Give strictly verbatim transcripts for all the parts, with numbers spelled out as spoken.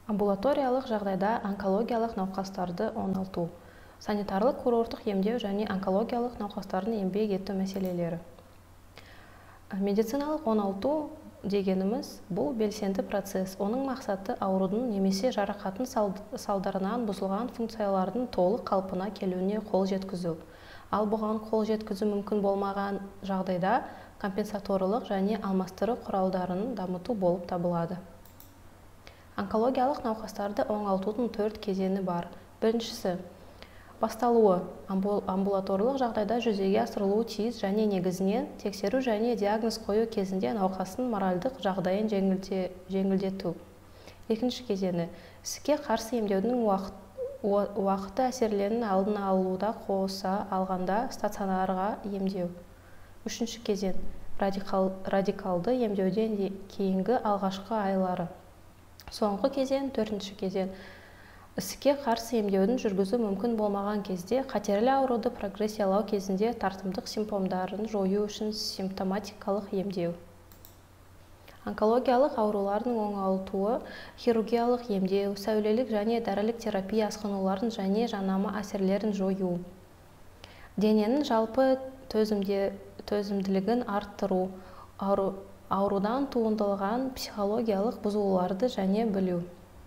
Амбулаториялық жағдайда онкологиялық науқастарды оңалту, санитарлық курорттық емдеу және онкологиялық науқастардың еңбек ету мәселелері. Медициналық оңалту дегеніміз бұл белсенді процесс. Оның мақсаты аурудың немесе жарақаттың салдарынан бұзылған функциялардың толық қалпына келуіне қол жеткізу. Ал бұған қол жеткізу мүмкін болмаған жағдайда компенсаторлық және алмастыру құралдарын дамыту болып табылады. Онкологиялық науқастарды оңалтудың төрт кезеңі бар. Біріншісі, басталуы амбулаторлық жағдайда жүзеге асырылуы тиіс және негізінен тексеру және диагноз қою кезінде науқастың моральдық жағдайын жеңілдету. Екінші кезеңі, ісікке қарсы емдеудің уақыты әсерлерінің алдын алуда қоса алғанда стационарға емдеу. Үшінші кезең, радикалды емдеуден кейінгі алғашқы айлары. Соңғы кезең, төртінші кезең, ісікке қарсы емдеудің жүргізу мүмкін болмаған кезде қатерлі ауруды прогрессиялау кезінде тартымдық симптомдарын жою үшін симптоматикалық емдеу. Онкологиялық аурулардың оңалтуы, хирургиялық емдеу, сәулелік және дәрілік терапия асқынуларын және жанама әсерлерін жою. Дененің жалпы төзімділігін арттыру, аурудан туындалған психологиялық бұзылуларды және білу.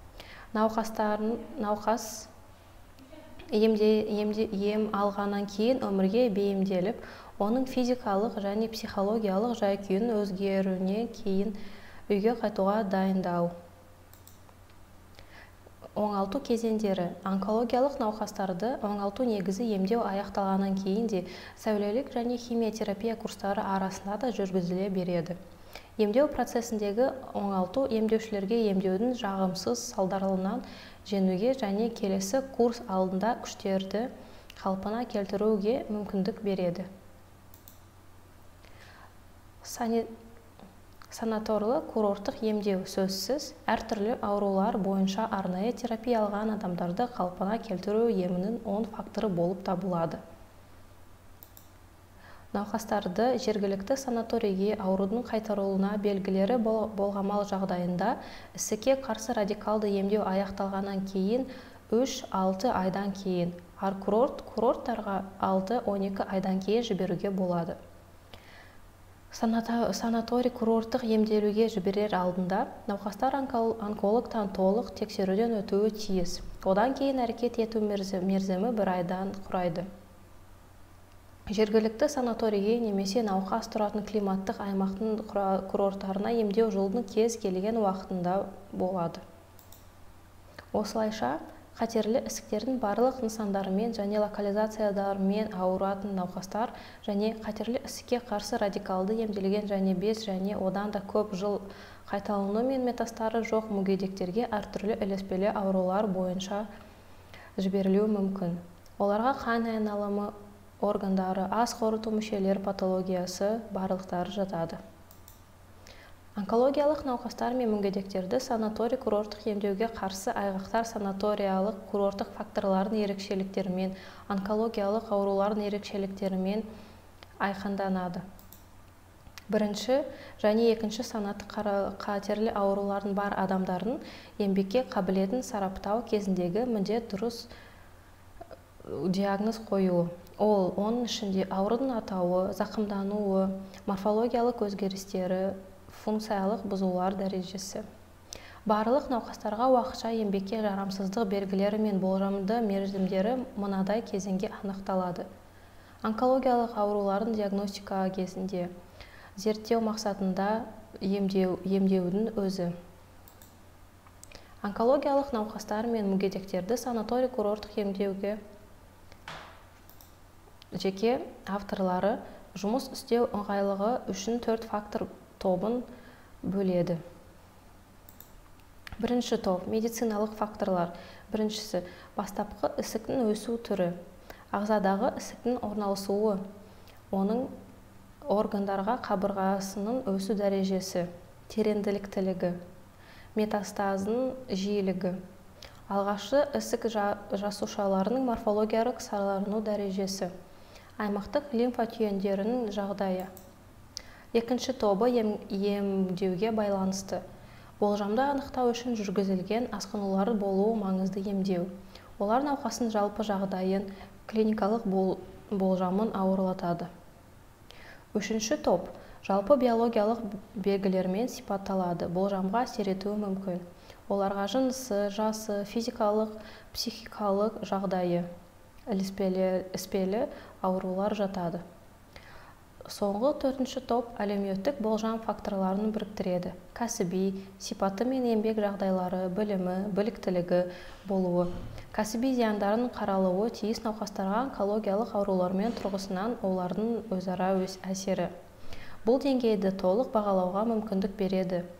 Науқас ем алғаннан кейін өмірге бейімделіп, оның физикалық және психологиялық жай-күйінің өзгеруінен кейін үйге қайтуға дайындау. Оңалту кезеңдері. Онкологиялық науқастарды оңалту негізі емдеу аяқталғаннан кейін де сәулелік және химиотерапия курстары арасында да жүргізіле береді. Емдеу процесіндегі оңалту емдеушілерге емдеудің жағымсыз салдарынан жеңуге және келесі курс алдында күштерді қалпына келтіруге мүмкіндік береді. Санаторлы курорттық емдеу сөзсіз әртүрлі аурулар бойынша арнайы терапия алған адамдарды қалпына келтіру емінің оң факторы болып табылады. Науқастарды жергілікті санаторийге аурудың қайтарылуына белгілері болғамал жағдайында ісікке қарсы радикалды емдеу аяқталғаннан кейін үш алты айдан кейін, ал курорттарға алты он екі айдан кейін жіберуге болады. Санаторий курорттық емделуге жіберер алдында науқастар онкологтан толық тексеруден өтуі тиіс. Одан кейін әрекет ету мерзімі бір айдан құрайды. Жергілікті санаторийге немесе науқас тұратын климаттық аймақтың курорттарына емдеу жылдың кез келген уақытында болады. Осылайша, қатерлі ісіктердің барлық нысандарымен және локализацияларымен ауыратын науқастар және қатерлі ісікке қарсы радикалды емделген және бес және одан да көп жыл қайталану мен метастары жоқ мүгедектерге әртүрлі ілеспелі аурулар бойынша жіберілуі мүмкін. Оларға қан айналымы органдары, ас қорыту мүшелер патологиясы барлықтары жатады. Онкологиялық науқастар мен мүгедектерді санаторий курорттық емдеуге қарсы айғақтар санаториялық курорттық факторлардың ерекшеліктерімен, онкологиялық аурулардың ерекшеліктерімен айқынданады. Бірінші және екінші санатты қатерлі аурулардың бар адамдардың еңбекке қабілетін сараптау кезіндегі міндет дұрыс диагноз қоюы. Ол, оның ішінде аурудың атауы, зақымдануы, морфологиялық өзгерістері, функциялық бұзылулар дәрежесі. Барлық науқастарға уақытша еңбекке жарамсыздық белгілері мен болжамды мерзімдері мынадай кезеңге анықталады. Онкологиялық аурулардың диагностика кезінде, зерттеу мақсатында емдеудің өзі. Онкологиялық науқастар мен мүгедектерді санаторий курорттық емдеуге жеке авторлары жұмыс істеу ыңғайлығы үшін төрт фактор тобын бөледі. Бірінші топ – медициналық факторлар. Біріншісі – бастапқы ісіктің өсу түрі, ағзадағы ісіктің орналасуы, оның органдарға қабырғасының өсу дәрежесі, тереңділіктілігі, метастазының жиілігі, алғашқы ісік жасушаларының морфологиялық саралану дәрежесі, аймақтық лимфа түйіндерінің жағдайы. Екінші тобы емдеуге байланысты. Болжамды анықтау үшін жүргізілген асқынулар болуы маңызды емдеу. Олар науқастың жалпы жағдайын, клиникалық болжамын ауырлатады. Үшінші топ жалпы биологиялық белгілермен сипатталады, болжамға әсер етуі мүмкін. Оларға жынысы, жасы, физикалық, психикалық жағдайы, ілеспелі аурулар жатады. Соңғы төртінші топ әлеуметтік болжам факторларын біріктіреді. Кәсіби, сипаты мен еңбек жағдайлары, білімі, біліктілігі болуы. Кәсіби зияндарын қаралуы тиіс науқастарға онкологиялық аурулармен тұрғысынан олардың өзара әсері. Бұл деңгейді толық бағалауға мүмкіндік береді.